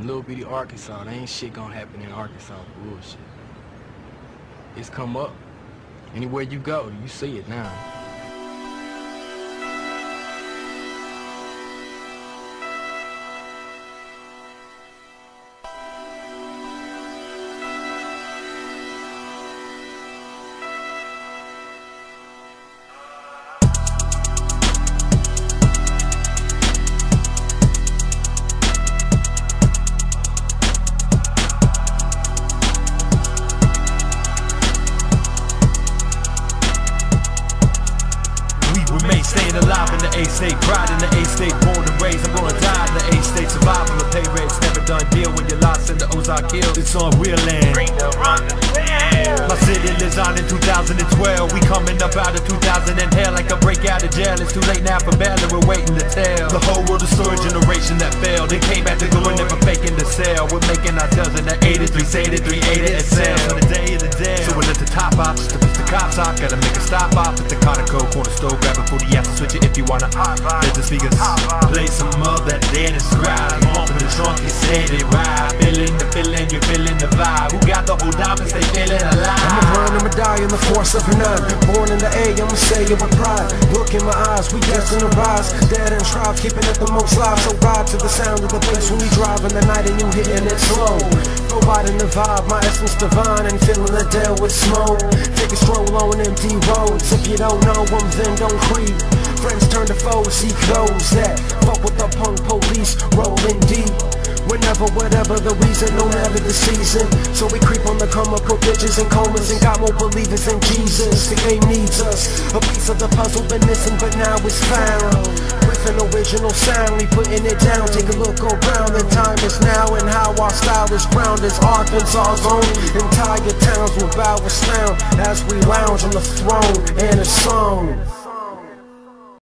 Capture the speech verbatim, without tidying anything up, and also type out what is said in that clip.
little bitty Arkansas. There ain't shit gonna happen in Arkansas. Bullshit. It's come up. Anywhere you go, you see it now. Staying alive in the A-State, pride in the A-State, born and raised, I'm gonna die in the A-State, survival of pay rates, never done deal when you're lost in the Ozark Hills, it's on real land. My city lives on in two thousand twelve, we coming up out of two thousand and hell like a break out of jail, it's too late now for bail and we're waiting to tell. The whole world is story generation that failed, they came back to glory, never faking the sale, we're making ourselves in the eighty-three, eighty-three, eighty, and sell. On the day of the day, so we'll let the top off, to piss the cops off, gotta make a stop off at the Conoco corner store, grab a forty, yeah, switch it if you wanna. Let the speakers play some of that dead and scribe. Open the trunk and say they ride. Feeling the feeling, you're feeling the vibe. Who got the whole diamond, stay feeling alive. I'ma burn, I'ma die in the force of none. Born in the A, I'ma say it with pride. Look in my eyes, we destined to rise. Dead and strive, keeping it the most live. So ride to the sound of the bass when we drive in the night and you hitting it slow. Providing the vibe, my essence divine, and filling the deal with smoke. Take a stroll on empty roads. If you don't know them, then don't creep. Friends turn to foes, see clothes that fuck with the punk police, rolling deep. Whenever, whatever the reason, no matter the season. So we creep on the come up, put bitches in comas and got more believers in Jesus. The game needs us. A piece of the puzzle been missing, but now it's found. With an original sound, we putting it down. Take a look around, the time is now, and how our style is ground is Arkansas's own. Entire towns will bow with sound as we lounge on the throne and a song.